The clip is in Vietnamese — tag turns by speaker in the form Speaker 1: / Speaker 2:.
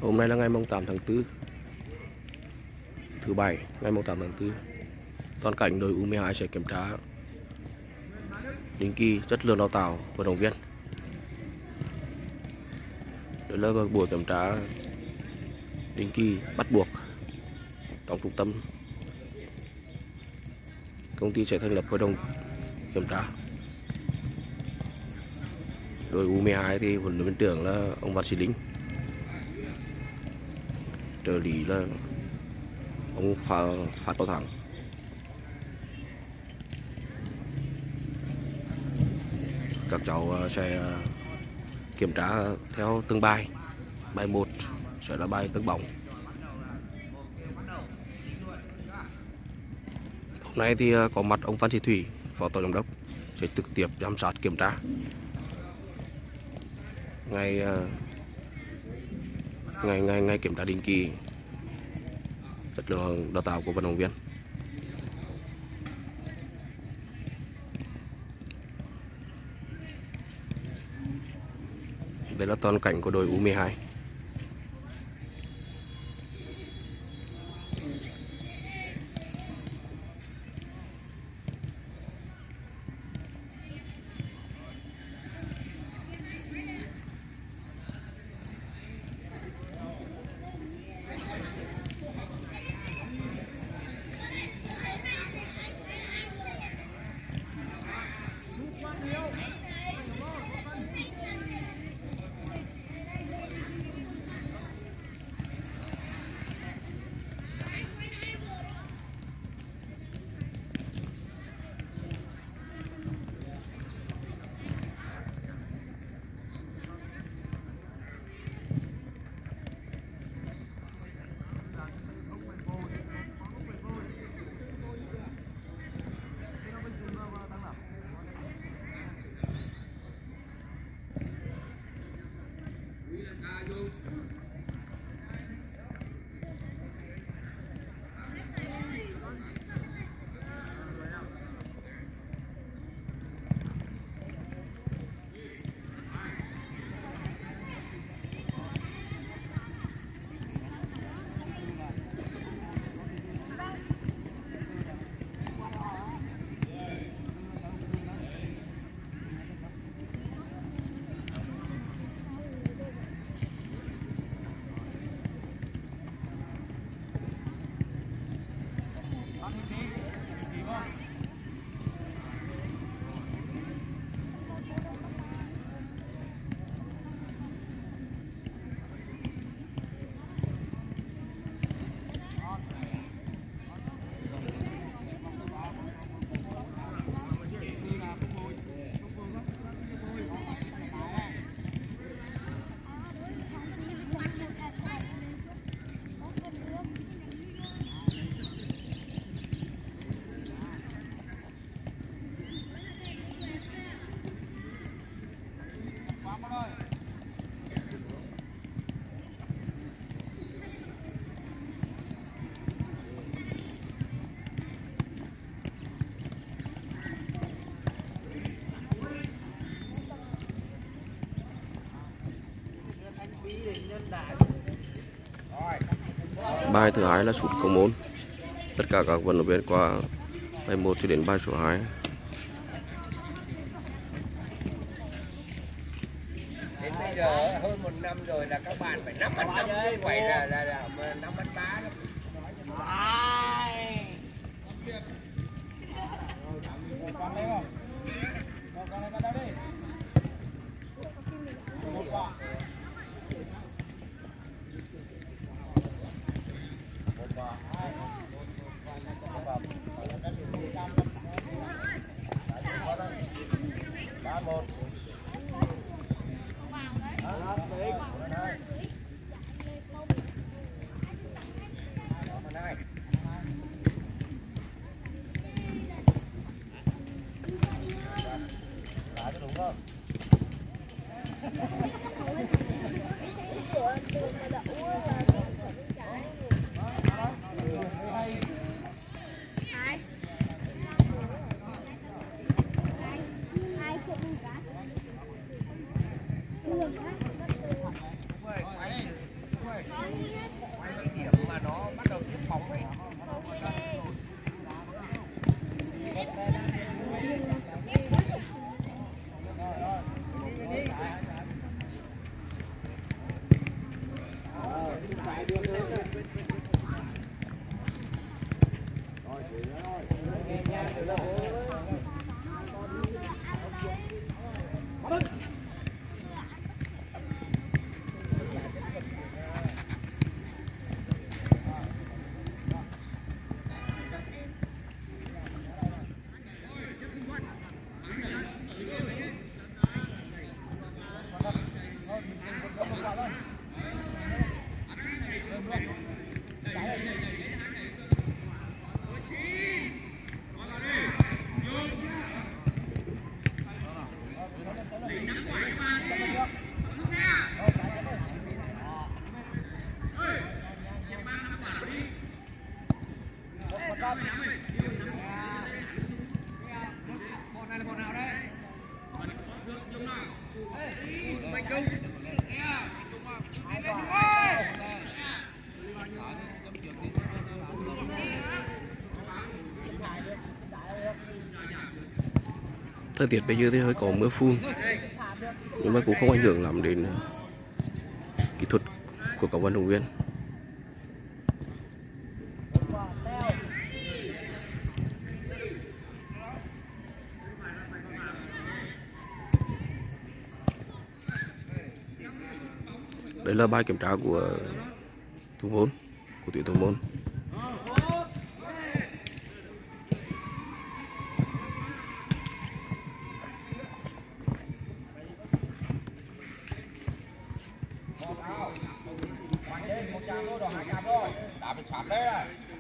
Speaker 1: Hôm nay là ngày mùng 8 tháng 4, thứ bảy, ngày mùng 8 tháng 4. Toàn cảnh đội U12 sẽ kiểm tra định kỳ chất lượng đào tạo vận động viên. Đây là buổi kiểm tra định kỳ bắt buộc trong trung tâm. Công ty sẽ thành lập hội đồng kiểm tra. Đội U12 thì huấn luyện viên trưởng là ông Văn Sĩ Linh, trợ lý là ông Phát Bảo Thắng. Các cháu sẽ kiểm tra theo từng bài. Bài 1 sẽ là bài tấn bóng. Hôm nay thì có mặt ông Phan Sĩ Thủy, phó tổng giám đốc, sẽ trực tiếp giám sát kiểm tra ngày kiểm tra định kỳ chất lượng đào tạo của vận động viên. Đây là toàn cảnh của đội U12. Bài thứ hai là sút cầu môn. Tất cả các vận động viên qua bài 1 cho đến bài số 2.
Speaker 2: Đến bây giờ hơn 1 năm rồi là các bạn phải nắm bắt như vậy là nắm bắt bá đó.
Speaker 1: Thời tiết bây giờ thì hơi có mưa phùn nhưng mà cũng không ảnh hưởng lắm đến kỹ thuật của các vận động viên. Đây là bài kiểm tra của thủ môn, của tuyển thủ môn.
Speaker 2: Một trăm thôi, 200 thôi. Đã bị phạt đấy à.